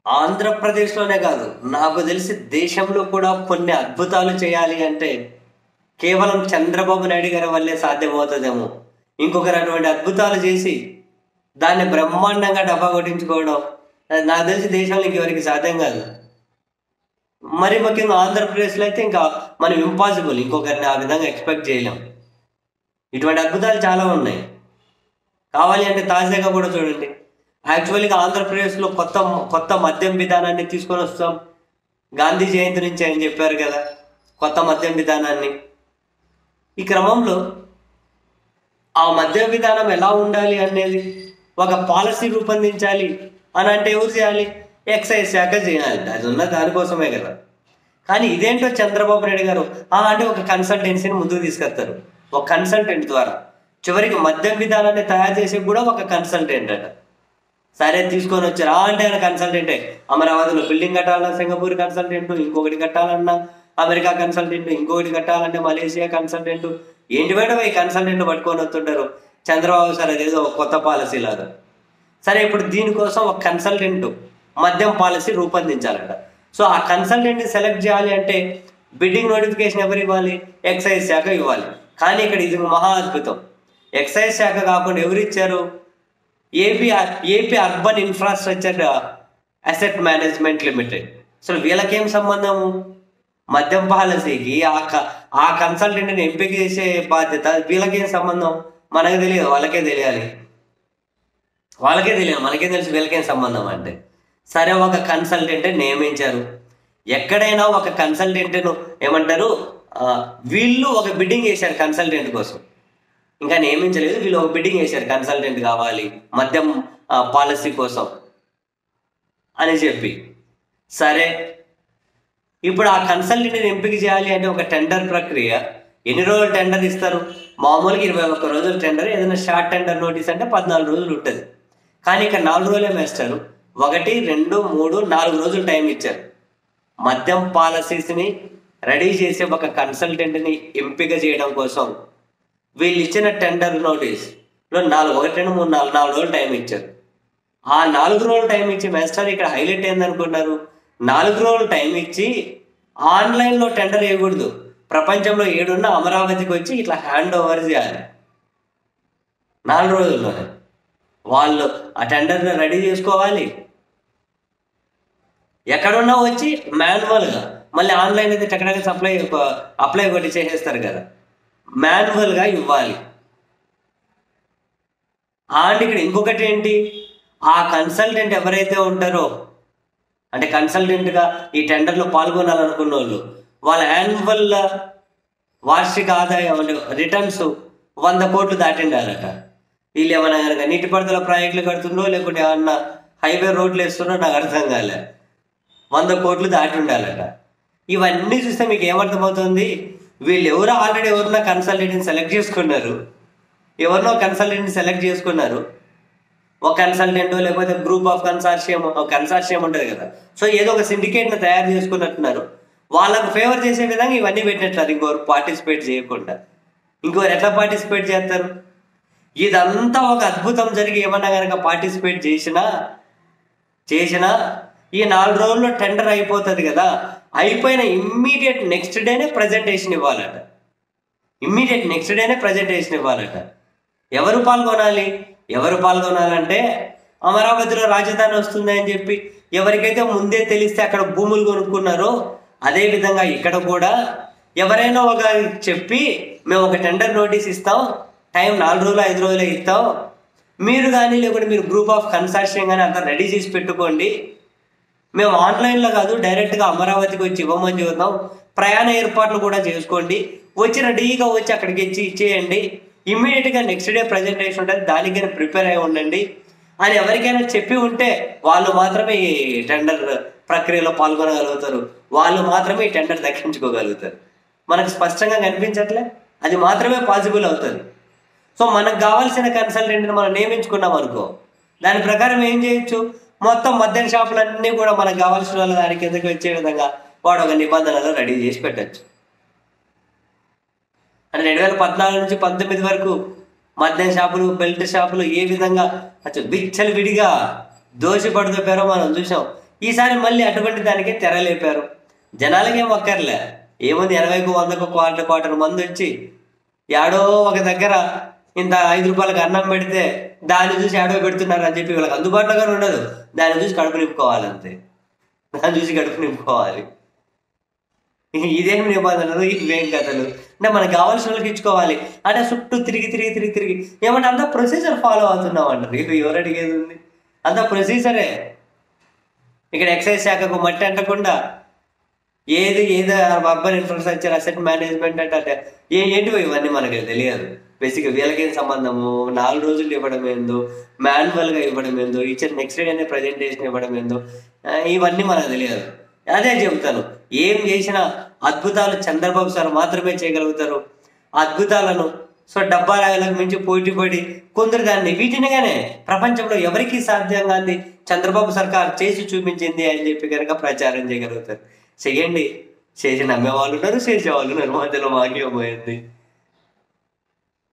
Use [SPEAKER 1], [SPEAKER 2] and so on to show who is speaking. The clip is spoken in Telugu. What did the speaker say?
[SPEAKER 1] ఆంధ్రప్రదేశ్లోనే కాదు, నాకు తెలిసి దేశంలో కూడా కొన్ని అద్భుతాలు చేయాలి అంటే కేవలం చంద్రబాబు నాయుడు గారి వల్లే సాధ్యమవుతుందేమో. ఇంకొకరు అటువంటి అద్భుతాలు చేసి దాన్ని బ్రహ్మాండంగా డబ్బా కొట్టించుకోవడం నాకు తెలిసి దేశంలో ఇంకెవరికి సాధ్యం కాదు. మరి ముఖ్యంగా ఆంధ్రప్రదేశ్లో అయితే ఇంకా మనం ఇంపాసిబుల్, ఇంకొకరిని ఆ విధంగా ఎక్స్పెక్ట్ చేయలేం. ఇటువంటి అద్భుతాలు చాలా ఉన్నాయి. కావాలి అంటే తాజాగా కూడా చూడండి, యాక్చువల్గా ఆంధ్రప్రదేశ్లో కొత్త కొత్త మద్యం విధానాన్ని తీసుకొని వస్తాం. గాంధీ జయంతి నుంచి ఆయన చెప్పారు కదా కొత్త మద్యం విధానాన్ని. ఈ క్రమంలో ఆ మద్యం విధానం ఎలా ఉండాలి అనేది ఒక పాలసీ రూపొందించాలి అని అంటే ఎవరు చేయాలి? ఎక్సైజ్ శాఖ చేయాలి. అది ఉన్న దానికోసమే కదా. కానీ ఇదేంటో చంద్రబాబు నాయుడు గారు అంటే ఒక కన్సల్టెన్సీని ముందుకు తీసుకొస్తారు. ఒక కన్సల్టెంట్ ద్వారా చివరికి మద్యం విధానాన్ని తయారు చేసి కూడా ఒక కన్సల్టెంట్ అట. సరే తీసుకొని వచ్చారు. అంటే ఆయన కన్సల్టెంటే. అమరావతిలో బిల్డింగ్ కట్టాలన్నా సింగపూర్ కన్సల్టెంట్, ఇంకొకటి కట్టాలన్నా అమెరికా కన్సల్టెంట్, ఇంకొకటి కట్టాలంటే మలేషియా కన్సల్టెంట్. ఏంటి మేడం ఈ కన్సల్టెంట్ పట్టుకొని వస్తుంటారు చంద్రబాబు సార్, అదేదో ఒక కొత్త పాలసీ లాగా. సరే ఇప్పుడు దీనికోసం ఒక కన్సల్టెంట్ మద్యం పాలసీ రూపొందించాలట. సో ఆ కన్సల్టెంట్ని సెలెక్ట్ చేయాలి అంటే బిడ్డింగ్ నోటిఫికేషన్ ఎవరు ఇవ్వాలి? ఎక్సైజ్ శాఖ ఇవ్వాలి. కానీ ఇక్కడ ఇది మహా అద్భుతం. ఎక్సైజ్ శాఖ కాకుండా ఎవరు ఇచ్చారు? AP urban infrastructure asset management limited. అసలు వీళ్ళకేం సంబంధము? మద్యం పాలసీకి ఆ కన్సల్టెంట్ని ఎంపిక చేసే బాధ్యత వీళ్ళకేం సంబంధం? మనకు తెలియదు, వాళ్ళకే తెలియాలి. మనకేం తెలుసు వీళ్ళకేం సంబంధం అంటే. సరే ఒక కన్సల్టెంట్ నియమించారు. ఎక్కడైనా ఒక కన్సల్టెంట్ను ఏమంటారు, వీళ్ళు ఒక బిడ్డింగ్ చేశారు కన్సల్టెంట్ కోసం. ఇంకా నియమించలేదు, వీళ్ళు ఒక బిడ్డింగ్ చేశారు కన్సల్టెంట్ కావాలి మద్యం పాలసీ కోసం అని చెప్పి. సరే ఇప్పుడు ఆ కన్సల్టెంట్ని ఎంపిక చేయాలి అంటే ఒక టెండర్ ప్రక్రియ. ఎన్ని రోజులు టెండర్ ఇస్తారు? మామూలుగా 21 రోజులు టెండర్. ఏదైనా షార్ట్ టెండర్ నోటీస్ అంటే 14 రోజులు ఉంటుంది. కానీ ఇక్కడ 4 రోజులే వేస్తారు. 1, 2, 3, 4 రోజులు టైం ఇచ్చారు. మద్యం పాలసీస్ని రెడీ చేసే ఒక కన్సల్టెంట్ని ఎంపిక చేయడం కోసం వీళ్ళు ఇచ్చిన టెండర్ నోటీస్లో 1, 2, 3, 4 రోజులు టైం ఇచ్చారు. ఆ 4 రోజులు టైం ఇచ్చి మాస్టర్ ఇక్కడ హైలైట్ ఏందనుకున్నారు? 4 రోజులు టైం ఇచ్చి ఆన్లైన్లో టెండర్ వేయకూడదు. ప్రపంచంలో ఏడున్న అమరావతికి వచ్చి ఇట్లా హ్యాండ్ ఓవర్ చేయాలి 4 రోజుల్లోనే. వాళ్ళు ఆ టెండర్ని రెడీ చేసుకోవాలి. ఎక్కడున్నా వచ్చి మాన్యువల్గా, మళ్ళీ ఆన్లైన్ అయితే టెక్నికల్ అప్లై కొట్టి చేసేస్తారు కదా, మాన్యువల్గా ఇవ్వాలి. అండ్ ఇక్కడ ఇంకొకటి ఏంటి, ఆ కన్సల్టెంట్ ఎవరైతే ఉంటారో అంటే కన్సల్టెంట్గా ఈ టెండర్లో పాల్గొనాలనుకున్న వాళ్ళ యాన్యువల్ వార్షిక ఆదాయం అంటే రిటర్న్స్ 100 కోట్లు దాటిండాలట. వీళ్ళు ఏమన్నా కనుక నీటిపారుదల ప్రాజెక్టులు కడుతుండో లేకుంటే ఏమన్నా హైవే రోడ్లు వేస్తుండో నాకు అర్థం కాలే, 100 కోట్లు దాటి ఉండాలట. ఇవన్నీ చూస్తే మీకు ఏమర్థమవుతుంది? వీళ్ళు ఆల్రెడీ ఎవరినో కన్సల్టెంట్ని సెలెక్ట్ చేసుకున్నారు. ఒక కన్సల్టెంట్ లేకపోతే గ్రూప్ ఆఫ్ కన్సార్షియం ఉంటుంది కదా. సో ఏదో ఒక సిండికేట్ని తయారు చేసుకున్నట్టున్నారు. వాళ్ళకు ఫేవర్ చేసే విధంగా ఇవన్నీ పెట్టినట్టు ఇంకొకరు పార్టిసిపేట్ చేయకుండా. ఇంకొకరు ఎట్లా పార్టిసిపేట్ చేస్తారు? ఇదంతా ఒక అద్భుతం జరిగి ఏమన్నా కనుక పార్టిసిపేట్ చేసినా ఈ 4 రోజుల్లో టెండర్ అయిపోతుంది కదా. అయిపోయిన ఇమ్మీడియట్ నెక్స్ట్ డేనే ప్రజెంటేషన్ ఇవ్వాలట. ఎవరు పాల్గొనాలంటే అమరావతిలో రాజధాని వస్తుంది అని చెప్పి ఎవరికైతే ముందే తెలిస్తే అక్కడ భూములు కొనుక్కున్నారో, అదేవిధంగా ఇక్కడ కూడా ఎవరైనా ఒక చెప్పి మేము ఒక టెండర్ నోటీస్ ఇస్తాం, టైం 4 రోజులు 5 రోజులే ఇస్తాం, మీరు కానీ లేకుంటే మీరు గ్రూప్ ఆఫ్ కన్సార్షియం కానీ అంతా రెడీ చేసి పెట్టుకోండి, మేము ఆన్లైన్లో కాదు డైరెక్ట్గా అమరావతికి వచ్చి ఇవ్వమని చెబుతాం, ప్రయాణ ఏర్పాట్లు కూడా చేసుకోండి, వచ్చి రెడీగా వచ్చి అక్కడికి ఇచ్చేయండి, ఇమ్మీడియట్గా నెక్స్ట్ డే ప్రజెంటేషన్ ఉంటుంది, దానికైనా ప్రిపేర్ అయి ఉండండి అని ఎవరికైనా చెప్పి ఉంటే వాళ్ళు మాత్రమే ఈ టెండర్ ప్రక్రియలో పాల్గొనగలుగుతారు. వాళ్ళు మాత్రమే ఈ టెండర్ దక్కించుకోగలుగుతారు. మనకు స్పష్టంగా కనిపించట్లే, అది మాత్రమే పాసిబుల్ అవుతుంది. సో మనకు కావాల్సిన కన్సల్టెంట్ని మనం నియమించుకున్నాం అనుకో, దాని ప్రకారం ఏం చేయొచ్చు, మొత్తం మద్యం షాపులన్నీ కూడా మనకు కావాల్సిన వాళ్ళ దాని కిందకి వచ్చే విధంగా వాడు ఒక నిబంధనలు రెడీ చేసి పెట్టచ్చు. అంటే 2014 నుంచి 19 వరకు మద్యం షాపులు, బెల్ట్ షాపులు ఏ విధంగా విచ్చలు విడిగా దోషపడుతూ మనం చూసాం. ఈసారి మళ్ళీ అటువంటి దానికే తెరలేపారు. జనాలకేం ఒక్కర్లే, ఏముంది 80కు 100కు క్వార్టర్ మంది వచ్చి ఏడో ఒక దగ్గర ఇంత 5 రూపాయలకు అన్నం పెడితే దాన్ని చూసి ఏడో పెడుతున్నారు అని చెప్పి వీళ్ళకి అందుబాటులోగా ఉండదు. దాన్ని చూసి కడుపు నింపుకోవాలి అంతే, దాన్ని చూసి కడుపు నింపుకోవాలి. ఇదేం నిబంధనలు, ఇవేం కథలు అంటే మనకు కావాల్సిన వాళ్ళకి ఇచ్చుకోవాలి అంటే చుట్టూ తిరిగి ఏమంటే అంతా ప్రొసీజర్ ఫాలో అవుతున్నాం అంటారు. ఎవరు అడిగేది ఉంది, అంతా ప్రొసీజరే. ఇక్కడ ఎక్సైజ్ శాఖకు మట్టి అంటకుండా ఏదో అర్బన్ ఇన్ఫ్రాస్ట్రక్చర్ అసెట్ మేనేజ్మెంట్ అంటే ఏంటివో ఇవన్నీ మనకి తెలియదు. బేసిక్గా వీళ్ళకేం సంబంధము, 4 రోజులు ఇవ్వడం ఏందో, మాన్యువల్గా ఇవ్వడం ఏందో, ఇచ్చిన నెక్స్ట్ డే అనే ప్రజెంటేషన్ ఇవ్వడం ఏందో, ఇవన్నీ మనకు తెలియదు. అదే చెబుతాను, ఏం చేసినా అద్భుతాలు చంద్రబాబు సార్ మాత్రమే చేయగలుగుతారు. అద్భుతాలను డబ్బాలకు మించి పోటీపడి కొందరు దాన్ని వీటినిగానే ప్రపంచంలో ఎవరికి సాధ్యం కాదు చంద్రబాబు సర్కార్ చేసి చూపించింది అని చెప్పి కనుక ప్రచారం చేయగలుగుతారు. చెయ్యండి, చేసి నమ్మేవాళ్ళు ఉన్నారు, చేసేవాళ్ళు ఉన్నారు, మధ్యలో మాకే పోయింది.